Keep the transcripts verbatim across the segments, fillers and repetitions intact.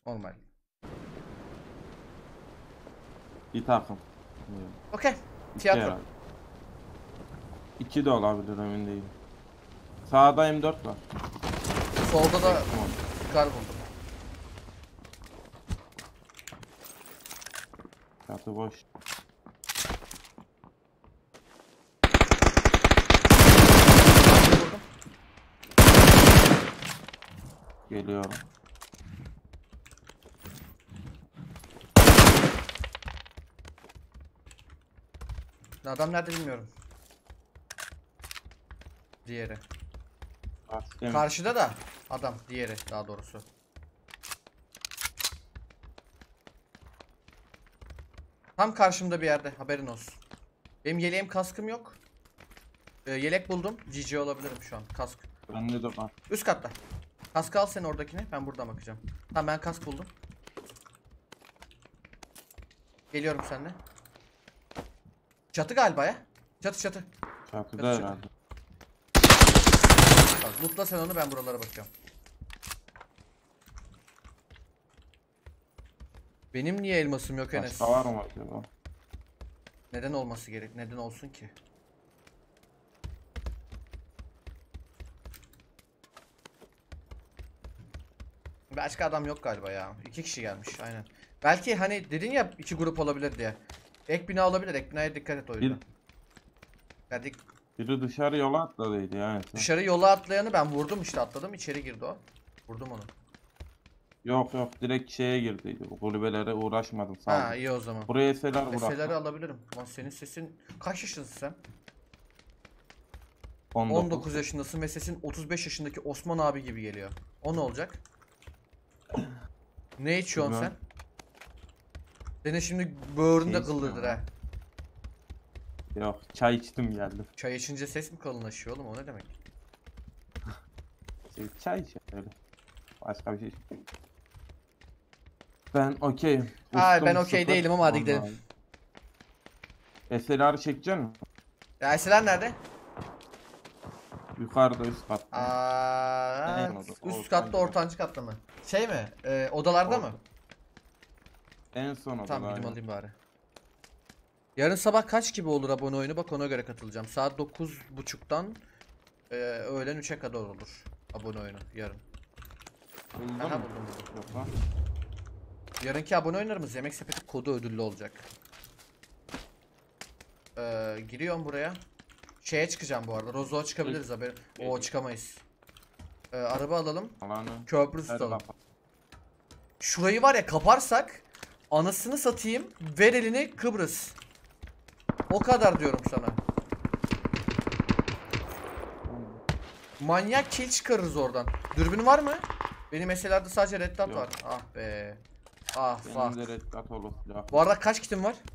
Normal. Bir takım. Okey. İki Tiyatro. herhalde. İki de olabilir, emin değilim. Sağda M dört var. Solda da Tamam. kar buldum. Çatı boş. Vurdum. Geliyorum. Adam nerede bilmiyorum. Diğeri. Baskem. Karşıda da adam. Diğeri daha doğrusu. Tam karşımda bir yerde, haberin olsun. Benim yeleğim, kaskım yok. Ee, yelek buldum. G G olabilirim şu an. Kask. Bende de var. Üst katta. Kask al sen oradakini. Ben buradan bakacağım. Tamam, ben kask buldum. Geliyorum seninle. Çatı galiba ya. Çatı çatı. Çatıda Çatı, herhalde. Bak, lootla sen onu, ben buralara bakıyorum. Benim niye elmasım yok Enes? Başka var mı acaba? Neden olması gerek? Neden olsun ki? Başka adam yok galiba ya. İki kişi gelmiş aynen. Belki hani dedin ya iki grup olabilir diye. Ek bina olabilir. Ek binaya dikkat et o yüzden. Yani Biri dışarı yola atladıydı yani. dışarı yola atlayanı ben vurdum, işte atladım, içeri girdi o. Vurdum onu. Yok yok, direkt şeye girdiydi. Bu kulübelere uğraşmadım, sağ Ha ol. iyi o zaman. Buraya eseler bırak. Meselleri alabilirim. Lan senin sesin kaç yaşındasın sen? on dokuz. on dokuz yaşındasın ve sesin otuz beş yaşındaki Osman abi gibi geliyor. O ne olacak? Ne içiyorsun sen? Bilmiyorum. Senin şimdi böğründe Şey kıllıdır içmiyorum ha. Yok, çay içtim geldim. Çay içince ses mi kalınlaşıyor oğlum, o ne demek? Şey, çay iç öyle. Başka bir şey. Ben okeyim. Ay, Ustum ben okey sıfır. değilim ama hadi gidelim. Vallahi. Eserleri çekecek misin? Ya Eseler nerede? Yukarıda, üst katta. Aa, En üst ortancı katta, kat. ortancı katta mı? Şey mi? Ee, odalarda Orada. mı? En son o Tamam, da gidip aynen. alayım bari. Yarın sabah kaç gibi olur abone oyunu, bak ona göre katılacağım. Saat dokuz buçuktan e, öğlen üçe kadar olur abone oyunu yarın. Buldun Aha, mu? buldum buldum. Yok lan. Yarınki abone oyunlarımız Yemek Sepeti kodu ödüllü olacak. Ee, giriyorum buraya. Şeye çıkacağım bu arada. Rozo'ya çıkabiliriz haber. Oo, çıkamayız. Ee, araba alalım. Alanı. Köprü Hadi tutalım. bakalım. Şurayı var ya, kaparsak anasını satayım, ver elini Kıbrıs. O kadar diyorum sana. Manyak kill çıkarırız oradan. Dürbün var mı? Benim meselelerde sadece red dot Yok. var. Ah be. Ah Benim fuck. de red dot olur silah. Bu arada kaç kitim var?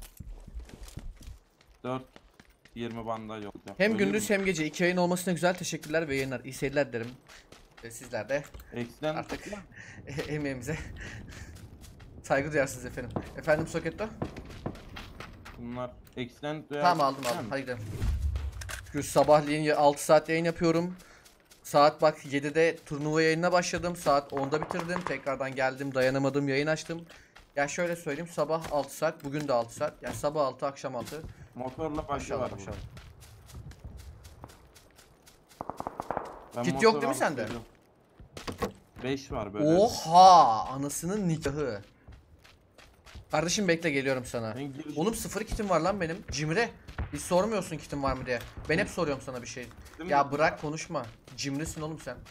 dört yirmi bandaj olacak. Hem Öleyim gündüz mi? hem gece iki yayın olmasına güzel teşekkürler ve yayınlar. İyi seyirler derim. Ve sizler de Eksiden artık emeğimize saygı duyarsınız efendim. Efendim Soketto? bunlar eksiden Tamam, aldım aldım. Hadi gidelim. Çünkü sabahleyin altı saat yayın yapıyorum. Saat bak yedide turnuva yayınına başladım. Saat onda bitirdim. Tekrardan geldim, dayanamadım, yayın açtım. Ya şöyle söyleyeyim, sabah altı saat, bugün de altı saat. Yani sabah altı, akşam altı. Motorla başı Maşallah var maşallah. burada. Kit yok değil mi sende? beş var böyle. Oha! Anasının nikahı. Kardeşim bekle, geliyorum sana. Ben giriş- Oğlum sıfır kitim var lan benim. Cimri. Hiç sormuyorsun kitim var mı diye. Ben hep soruyorum sana bir şey. Değil Ya mi? bırak konuşma. Cimrisin oğlum sen.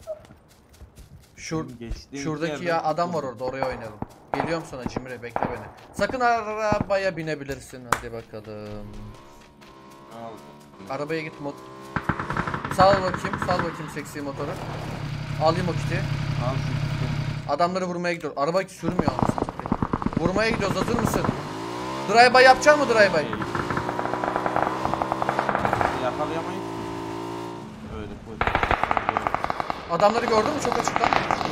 Şur Benim geçtiğim şuradaki yerden ya adam var tutuldu. orada, oraya oynayalım. Geliyorum sana Cimri, bekle beni. Sakın arabaya binebilirsin, hadi bakalım. Ne oldu? Arabaya git, mot. Sal bakayım, sal bakayım seksi motoru. Alayım o kiti. Al şu kiti. Adamları vurmaya gidiyor. Araba hiç sürmüyor anasını satayım. Vurmaya gidiyoruz, hazır mısın? Drive-by yapacak mı drive-by? Şey, Yakalayamayız ki. Öyle koy. Adamları gördün mü çok açıktan?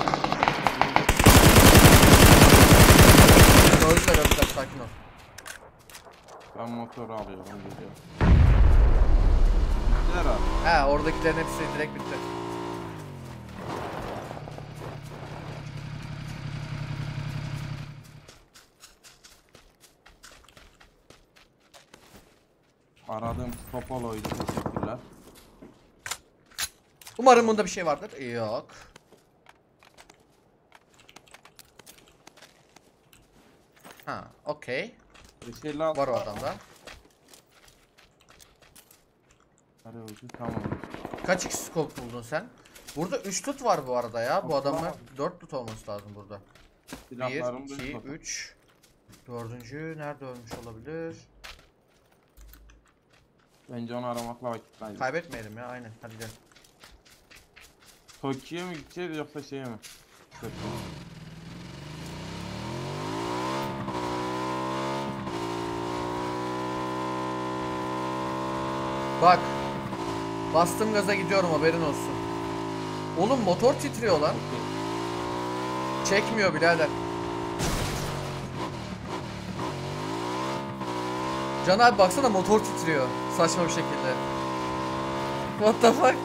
Gördüler öldüler, sakin ol. Ben motoru alıyorum, gidiyorum. Herhalde. He, oradakilerin hepsi direkt bitti. Aradığım Topolo'ydu. Teşekkürler. Umarım bunda bir şey vardır. Yok. Ha, okey. beş elli altı Var o adamda. Hadi hocam, tamam. Kaç x scope buldun sen? Burada üç tut var bu arada ya. Bu Yok, adamlar bulamadım. dört tut olması lazım burada. bir, Silahlarım iki, düz üç. Dördüncü nerede ölmüş olabilir? Bence onu aramakla vakit kaybı. Kaybetmeyelim ya, aynen. Hadi gidelim. Tokyo'ya mı gideceğiz yoksa şeye mi? Tokyo. Bak. Bastım gaza gidiyorum, haberin olsun. Oğlum motor titriyor lan. Okey. Çekmiyor birader. Can abi baksana, motor titriyor. Saçma bir şekilde. What the fuck?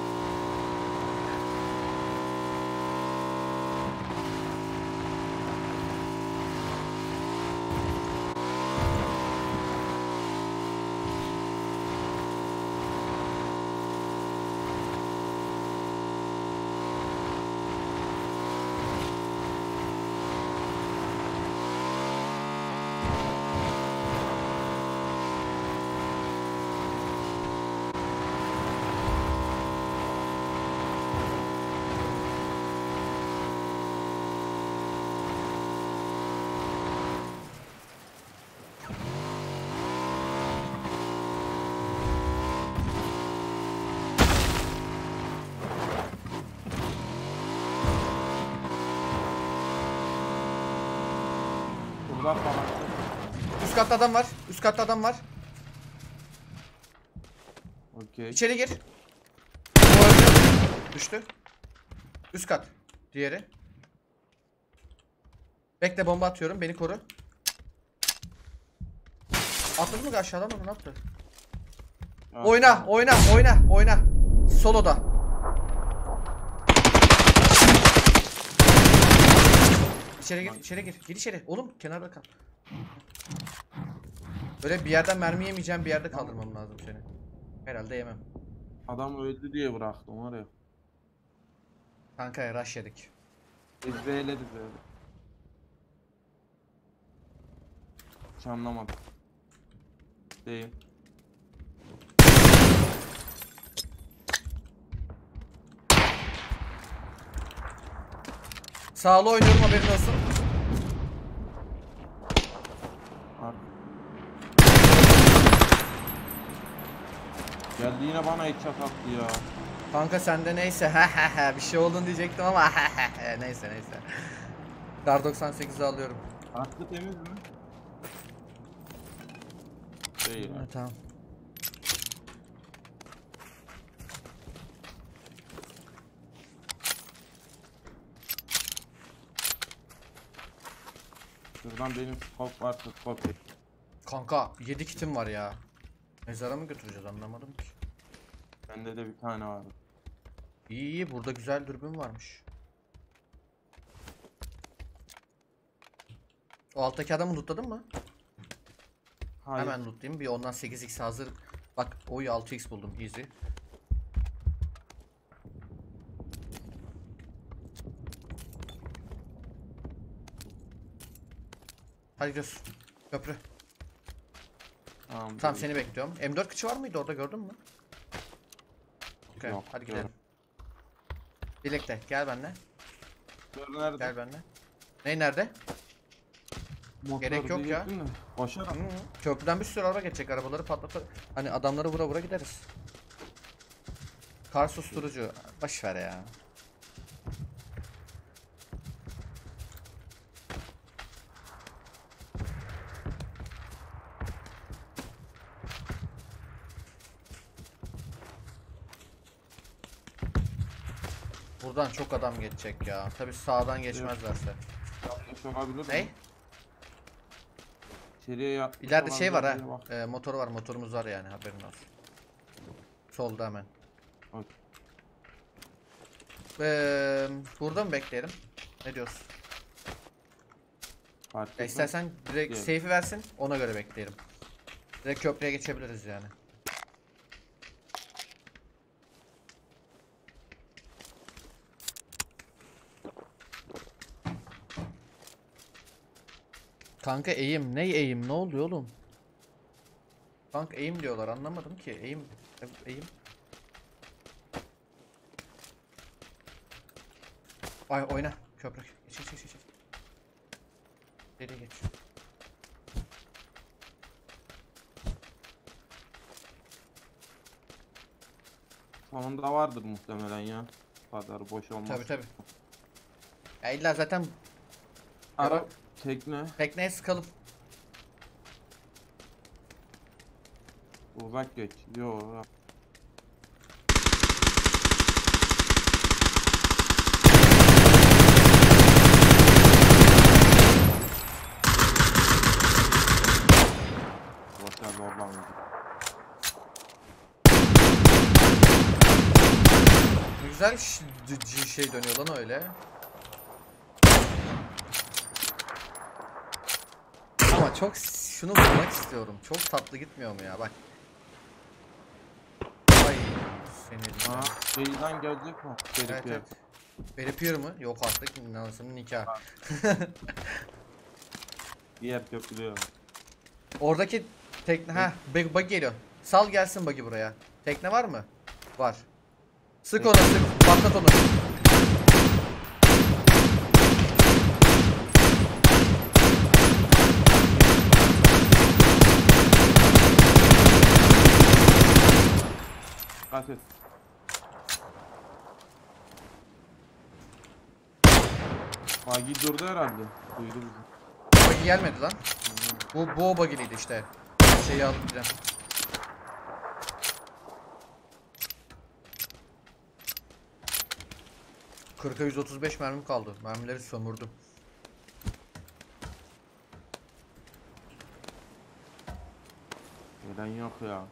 Buradan falan. Üst katta adam var. Üst katta adam var. Okey. İçeri gir. O öldü. Düştü. Üst kat. Diğeri. Bekle, bomba atıyorum. Beni koru. Atladı mı aşağıdan mı? Ne yaptı? Evet, Oyna, tamam. oyna, oyna, oyna. Soloda. İçeri gir, içeri gir. Gir içeri. Oğlum kenarda kal. Böyle bir yerden mermi yemeyeceğim, bir yerde kaldırmam lazım seni. Herhalde yemem. Adam öldü diye bıraktım var ya. Kanka rush yedik. Ezbeyledi böyle. Hiç anlamadım. Değil. Sağlı oynuyorum, haberin olsun. Ar- Geldi yine bana headshot attı ya. Kanka sende neyse bir şey oldun diyecektim ama neyse neyse. Kar doksan sekizi alıyorum. Attı temiz mi? Değil. Ha, tamam. Şuradan benim scope var, scope. Kanka yedi kitim var ya. Mezara mı götüreceğiz, anlamadım ki. Bende de bir tane var. İyi iyi, burada güzel dürbün varmış. O alttaki adamı lootladın mı? Hayır. Hemen lootlayayım. Bir ondan sekiz x hazır. Bak oyu altı x buldum, easy. Hadi gidiyoruz. Köprü. Tamam, Tamam, dur. seni bekliyorum. M dört kıçı var mıydı orada, gördün mü? Okay, Yok, hadi görmedim. gidelim. Birlikte gel benimle. Dur, nerede? Gel benimle. Ney nerede? Motor Gerek yok ya. diyecektim de, Koşarak. Hı, köprüden bir sürü araba geçecek, arabaları patlatır. Hani adamları vura vura gideriz. Kar susturucu. Boş ver ya. Buradan çok adam geçecek ya. Tabi sağdan geçmezlerse. Yanlış olabilir Ney? mi? İçeriye yatmış İleride şey var ha. olabilir diye bak. E, motoru var, motorumuz var yani, haberin olsun. Solda hemen. Okey. Ee, burada mı bekleyelim? Ne diyorsun? Fark Ya etmez. istersen direkt Diyelim. safe'i versin, ona göre bekleyelim. Direkt köprüye geçebiliriz yani. Kanka eğim. Ne eğim? Ne oluyor oğlum? Kanka eğim diyorlar. Anlamadım ki. Eğim. Eğim. Ay oyna. Köprük. Geç geç geç geç. Geri geç. Sonunda vardır muhtemelen ya. Bu kadar boş olmaz. Tabi tabi. Ya illa zaten Ara tekne tekneye sıkalım. uzak geç. Yo. Boşa zorlamayacak. Ne güzel ş- c- şey dönüyor lan öyle. Ama çok şunu bulmak istiyorum. Çok tatlı gitmiyor mu ya bak. Ay senin. Ha, şeyden gelecek mi? Evet, Herif evet. Veripiyor mu? Yok artık. Nanasının nikah. Diğer köprülüyor. Oradaki tekne ha bug, bug geliyor. Sal gelsin bug'i buraya. Tekne var mı? Var. Sık ona sık. Patlat onu. Dikkat et. Bagi durdu herhalde. Duydu bizi. Bug'i gelmedi lan. Bu bu o bug'liydi işte. Şeyi alıp gideceğim. kırka yüz otuz beş mermim kaldı. Mermileri sömürdüm. Neden yok ya?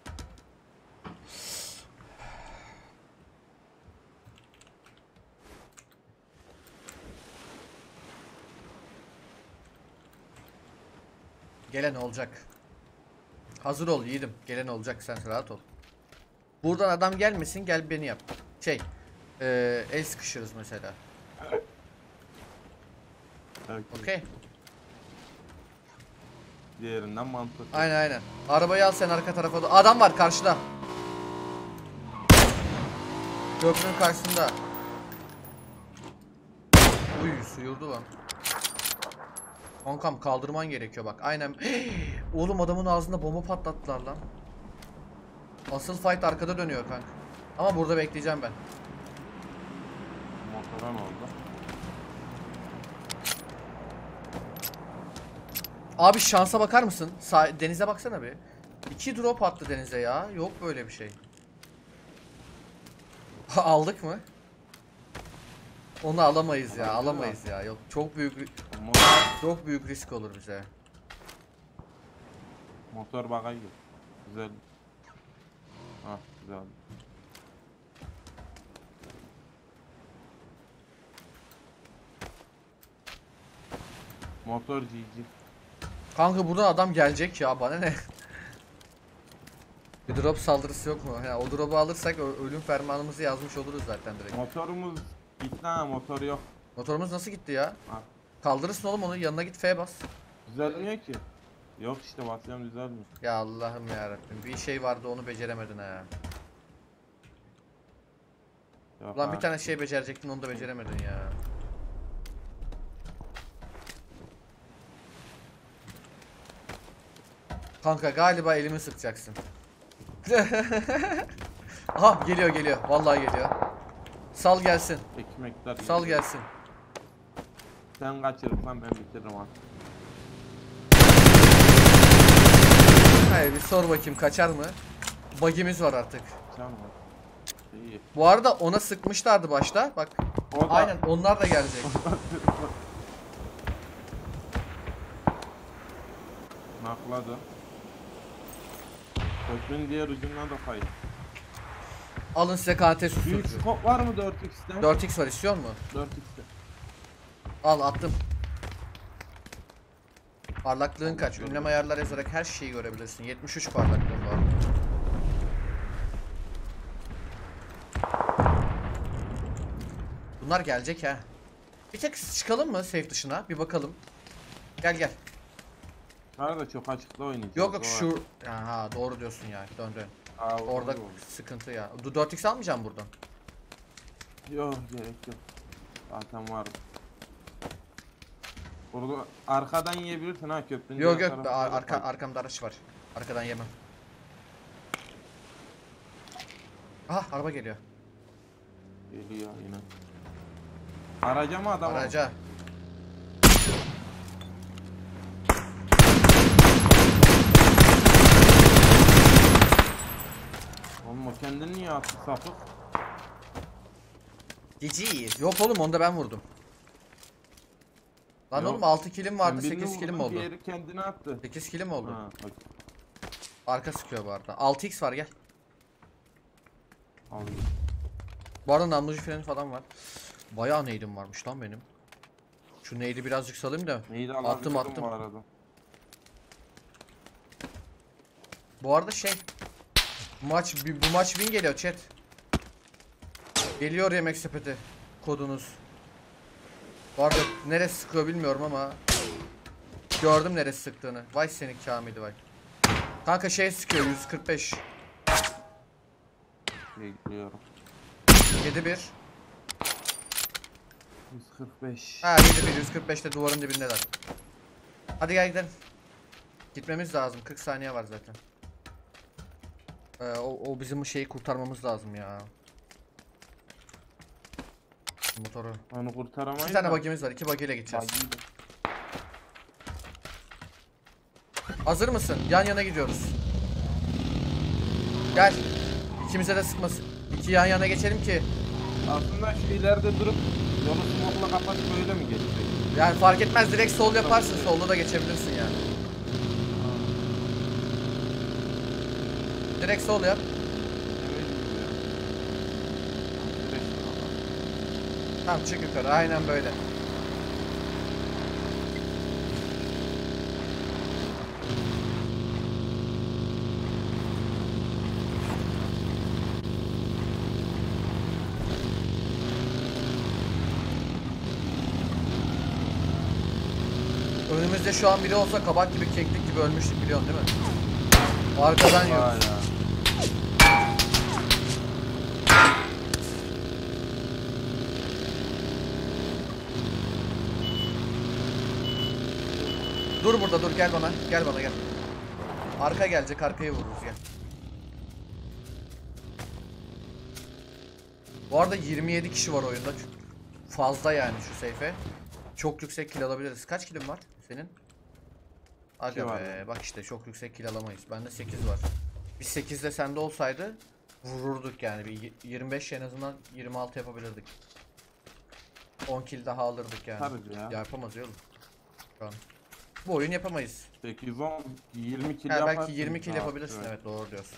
Gelen olacak. Hazır ol yiğidim. Gelen olacak, sen rahat ol. Buradan adam gelmesin, gel beni yap. Şey, eee el sıkışırız mesela. Evet. Okey. Diğerinden mantıklı. Aynen aynen. Arabayı al sen arka tarafa da. Adam var karşıda. Köprünün karşısında. Uy suyurdu lan. Kankam kaldırman gerekiyor bak. Aynen. Oğlum adamın ağzında bomba patlattılar lan. Asıl fight arkada dönüyor kanka. Ama burada bekleyeceğim ben. Motora ne oldu? Abi şansa bakar mısın? Sa denize baksana bir. İki drop attı denize ya. Yok böyle bir şey. Aldık mı? Onu alamayız ya. Alamayız ya. Yok çok büyük Motor, çok büyük risk olur bize. motor bagajı. Güzel. Ha güzel. Motor G G. Kanka buradan adam gelecek ya, bana ne? Bir drop saldırısı yok mu? Ya, o drop'u alırsak ölüm fermanımızı yazmış oluruz zaten direkt. Motorumuz gitti ha, motor yok. Motorumuz nasıl gitti ya? Ha. Kaldırırsın oğlum onu, yanına git F bas. Düzelmiyor ki. Yok işte basıyorum düzelmiyor. Ya Allah'ım yarabbim, bir şey vardı onu beceremedin ha. Yok Ulan ha. bir tane şey becerecektin, onu da beceremedin ya. Kanka galiba elimi sıkacaksın. Aha geliyor geliyor, vallahi geliyor. Sal gelsin, Ekmekler. sal gelsin. Sen kaçırırsan ben bitiririm ha. Hayır bir sor bakayım, kaçar mı? Bug'imiz var artık. Sen var. İyi. Bu arada ona sıkmışlardı başta. Bak. O da- Aynen onlar da gelecek. Nakladı. Köprünün diğer ucundan da kayıp. Alın size K T Büyük susturucu. skop var mı dört x'te? dört x var, istiyor mu? dört x'te. Al attım. Parlaklığın kaç? Ünlem ayarlar yazarak her şeyi görebilirsin. yetmiş üç parlaklığın var. Bunlar gelecek ha. Bir tek çıkalım mı safe dışına? Bir bakalım. Gel gel. Arada çok açıkta oynayacağız. Yok yok o var. şu. Ha doğru diyorsun ya. Dön dön. Aa, Orada olur. sıkıntı ya. dört x almayacağım buradan. Yok gerek yok. Zaten var. Orada arkadan yiyebilirsin ha köprünün. Yok diğer yok tarafında ar- da arka, var. arkamda araç var. Arkadan yemem. Aha araba geliyor. Geliyor yine. Araca mı adam? Araca. Oğlum o kendini niye attı sapık? Cici. Yok oğlum onda ben vurdum. Lan Yok. oğlum altı kilim vardı, Sen birini sekiz kilim vurdun, oldu. diğeri kendini attı. sekiz kilim oldu. Ha, bak. Arka sıkıyor bu arada. altı x var gel. Alayım. Bu arada namlucu freni falan var. Bayağı neydim varmış lan benim. Şu neydi birazcık salayım da. Neydi Attım, attım attım. bu arada. Bu arada şey. Bu maç bu maç win geliyor chat. Geliyor yemek sepeti kodunuz. Bu arada neresi sıkıyor bilmiyorum ama gördüm neresi sıktığını. Vay seni Kamil'i vay. Kanka şey sıkıyor yüz kırk beş. Bekliyorum. yedi bir. yüz kırk beş. Ha yedi bir yüz kırk beşte duvarın dibindeler. Hadi gel gidelim. Gitmemiz lazım. kırk saniye var zaten. Ee, o, o bizim şeyi kurtarmamız lazım ya. Motoru. Onu kurtaramayız. İki tane da. bagimiz var. İki bagiyle gideceğiz. Buggy de. Hazır mısın? Yan yana gidiyoruz. Gel. İkimize de sıkmasın. İki yan yana geçelim ki. Aslında şu ileride durup yolu smoke'la kapatıp böyle mi geçecek? Yani fark etmez direkt sol yaparsın. Solda da geçebilirsin yani. Direkt sol yap. Tamam çık yukarı. Aynen böyle. Önümüzde şu an biri olsa kabak gibi keklik gibi ölmüştük biliyorsun değil mi? Arkadan Vay yiyoruz. ya. Dur burada dur gel bana. Gel bana gel. Arka gelecek arkayı vururuz gel. Bu arada yirmi yedi kişi var oyunda. Fazla yani şu seyfe. Çok yüksek kill alabiliriz. Kaç kilin var senin? Aga var be yani. bak işte çok yüksek kill alamayız. Bende sekiz var. Biz sekiz de sende olsaydı vururduk yani. Bir yirmi beş en azından yirmi altı yapabilirdik. on kill daha alırdık yani. Tabii ya. Yapamaz ya oğlum. Şu an. Bu oyun yapamayız. sekiz on yirmi kill Ha, yaparsın. belki yirmi kill Ha, yapabilirsin evet. evet doğru diyorsun.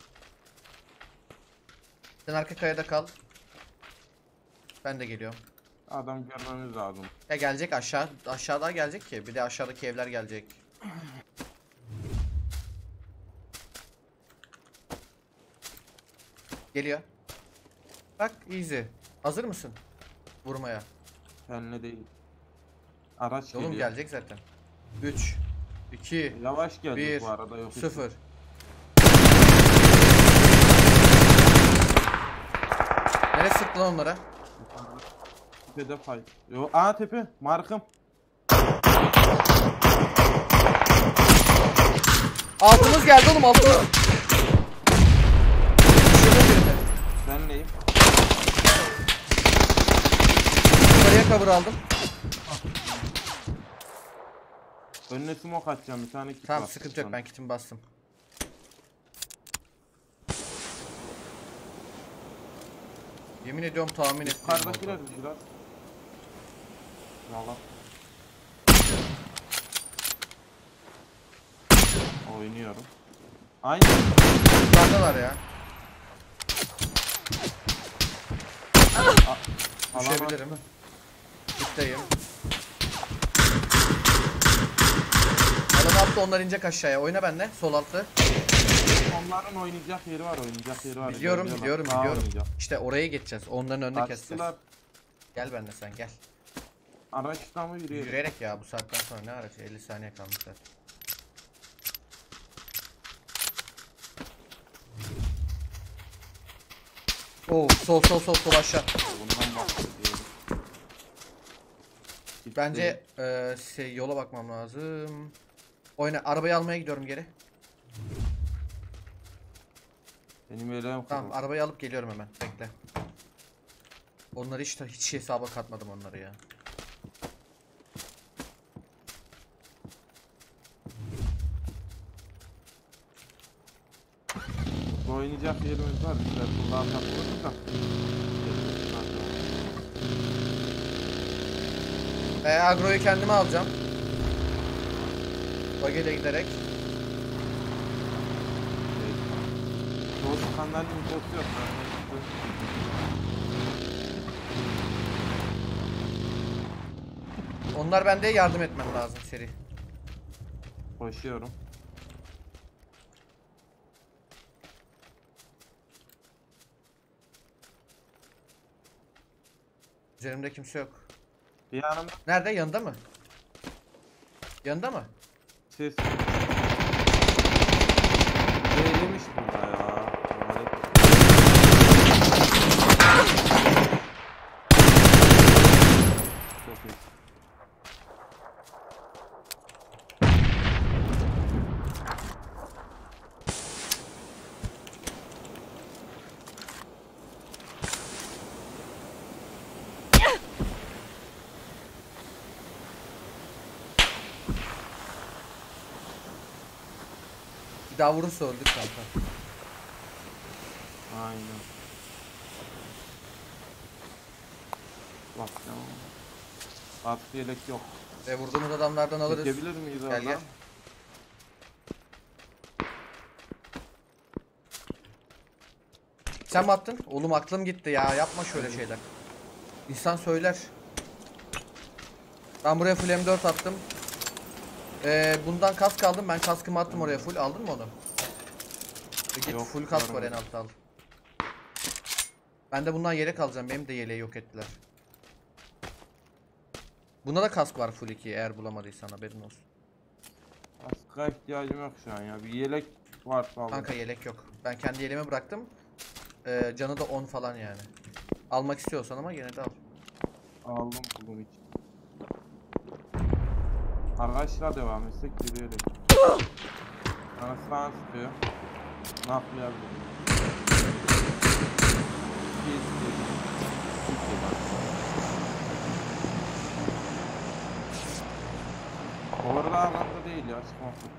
Sen arka kayada kal. Ben de geliyorum. Adam görmemiz lazım. Ya gelecek aşağı aşağıda gelecek ki bir de aşağıdaki evler gelecek. Geliyor. Bak easy. Hazır mısın? Vurmaya. Kendine değil. Araç Oğlum geliyor. gelecek zaten. üç iki Yavaş gelecek bir bu arada yok. sıfır. Nereye sıktın onlara? Tepede fay. Yo, aa tepe. Markım. Altımız geldi oğlum altımız. Şurada birini. Ben neyim? Yukarıya cover aldım. Önüne smoke atacağım bir tane kit Tamam var. sıkıntı yok ben kitimi bastım. Yemin ediyorum tahmin ettim. Yukarıdakiler biraz. Valla. Oynuyorum. Aynı. Yukarıdalar ya. Düşebilirim. Üstteyim. Alan altta onlar inecek aşağıya. Oyna benimle. Sol altta. Onların oynayacak yeri var, oynayacak yeri var. Biliyorum Geliyorlar. biliyorum Daha biliyorum. oynayacak. İşte oraya geçeceğiz. Onların önüne keseceğiz. Açtılar. Gel benimle sen gel. Araçtan mı yürüyelim? Yürüyerek ya bu saatten sonra ne aracı? elli saniye kalmış zaten. Oo, sol sol sol sol aşağı. Bundan bahsediyorum. Gitti. Bence e, şey, yola bakmam lazım. Oyna, arabayı almaya gidiyorum geri. Benim ellerim Tamam, kırıldı. arabayı alıp geliyorum hemen. Bekle. Onları hiç hiç hesaba katmadım onları ya. Oynayacak yerimiz var. Bizler bundan takılırız da. E, agroyu kendime alacağım. Bageyle giderek. Doğru kanların infosu yok. Onlar bende, yardım etmem lazım seri. Koşuyorum. Üzerimde kimse yok. Bir yanımda Nerede? Yanında mı? Yanında mı? ses. Değilmiş burada ya. Çok iyi. Bir daha vurursa öldük kanka. Aynen. Bak ya. Artık yelek yok. Ve vurduğumuz adamlardan alırız. Çekebilir miyiz Gel oradan? gel. Sen mi attın? Oğlum aklım gitti ya. Yapma şöyle şeyler. İnsan söyler. Ben buraya full M dört attım. Ee, bundan kask aldım. Ben kaskımı attım oraya full. Aldın mı onu? E git, Yok, full kask var en görmedim. altta, al. Ben de bundan yelek alacağım. Benim de yeleği yok ettiler. Bunda da kask var full iki, eğer bulamadıysan haberin olsun. Aska ihtiyacım yok şu an ya. Bir yelek var falan. Kanka yelek yok. Ben kendi yeleğimi bıraktım. Ee, canı da on falan yani. Almak istiyorsan ama yine de al. Aldım buldum hiç. Araçla devam etsek yürüyerek. Anasından sıkıyor. Ne yapmayabilirim? Bir istedim. Türkiye bak. Orada alanda değil ya, çıkmasın.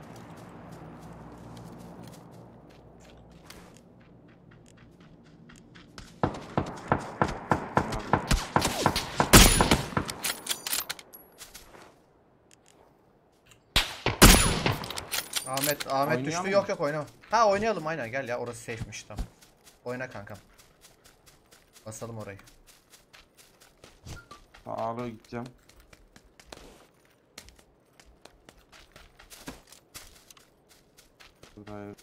Ahmet Ahmet Oynayalım düştü. mı? Yok yok, oynama. Ha oynayalım, aynen, gel ya, orası safe'miş, tamam. Oyna kankam. Basalım orayı. Sağlığa gideceğim. Buraya.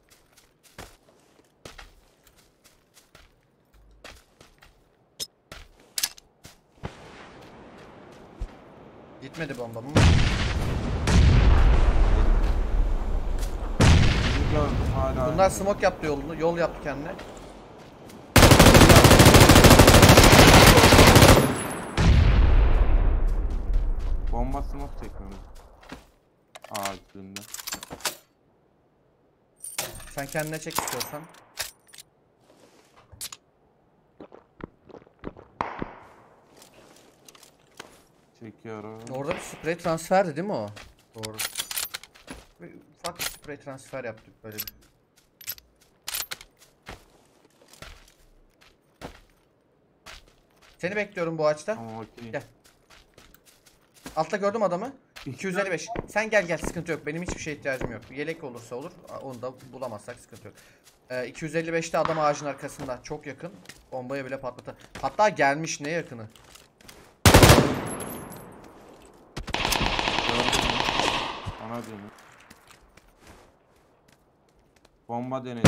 Gitmedi bombam. Bizi gördüm hala. Bunlar smoke yaptı yolunu. Yol yaptı kendine. Bomba smoke çekmemiz. Ağaç üstünde. Sen kendine çek istiyorsan. Çekiyorum. Orada bir spray transferdi değil mi o? Doğru. Bir ufak bir spray transfer yaptık böyle bir. Seni bekliyorum bu ağaçta. Ama okey. Gel. Altta gördüm adamı. iki yüz elli beş. Sen gel gel, sıkıntı yok. Benim hiçbir şeye ihtiyacım yok. Yelek olursa olur. Onu da bulamazsak sıkıntı yok. Ee, iki yüz elli beşte adam ağacın arkasında. Çok yakın. Bombaya bile patlatır. Hatta gelmiş, ne yakını. Gördün mü? Ona dönüyor. Bomba denedim.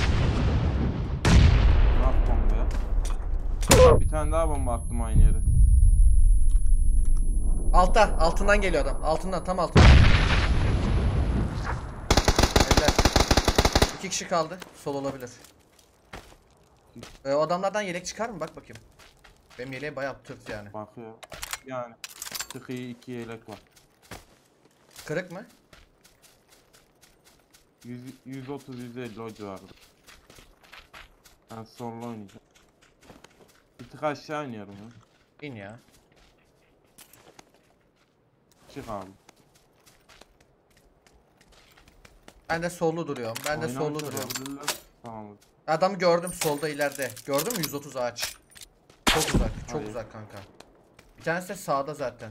Bak bombaya. Bir tane daha bomba attım aynı yere. Altta. Altından geliyor adam. Altından, tam altından. Eller. İki kişi kaldı. Sol olabilir. Ee, o adamlardan yelek çıkar mı? Bak bakayım. Benim yeleğe bayağı tırt yani. Bakıyor. Yani tık iyi iki yelek var. Kırık mı? yüz, yüz otuz yüz elli o civarında. Ben solo oynayacağım. Bir tık aşağı iniyorum ya. İn ya. Çık abi. Ben de sollu duruyorum. Ben de Oynamış sollu duruyorum. olabilirler. Tamam. Adamı gördüm solda ileride. Gördün mü yüz otuz ağaç? Çok uzak. Çok Hayır. uzak kanka. Bir tanesi de sağda zaten.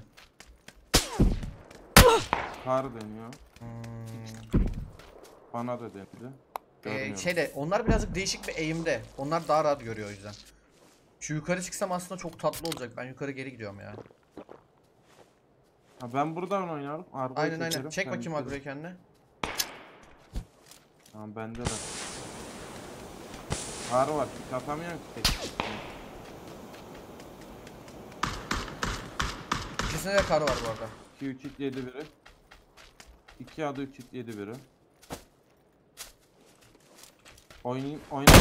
Kar deniyor. Hmm. Bana da denedi. Ee, Görmüyorum. şeyde onlar birazcık değişik bir eğimde. Onlar daha rahat görüyor o yüzden. Şu yukarı çıksam aslında çok tatlı olacak. Ben yukarı geri gidiyorum ya. Ha, ben buradan oynarım. Argo'yu Aynen aynen. çekerim, Çek sen bakayım bitirin. agroyu kendine. Tamam bende de. Kar var. Hiç atamıyorum ki tek. İkisinde de kar var bu arada. iki üç hit yedi biri. iki adı üç hit yedi biri. Oynayın oynayın.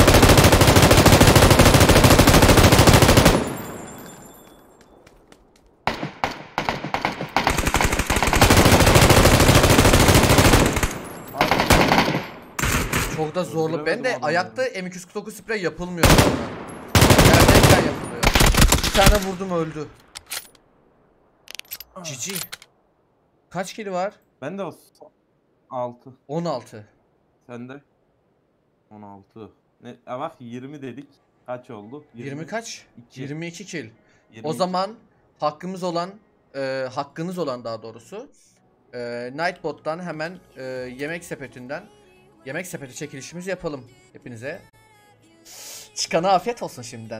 Çok da zorlu. Ben Öldüremedim de adamı ayakta yani. M iki yüz kırk dokuz sprey yapılmıyor. Yerdeyken yapılıyor. Bir tane vurdum öldü. Cici. Kaç kili var? Ben de altı. on altı. Sende? on altı. Ne? E bak yirmi dedik. Kaç oldu? yirmi kaç? iki. yirmi iki kill. yirmi O iki. zaman hakkımız olan, e, hakkınız olan daha doğrusu e, Nightbot'tan hemen e, yemek sepetinden yemek sepeti çekilişimizi yapalım hepinize. Çıkana afiyet olsun şimdiden.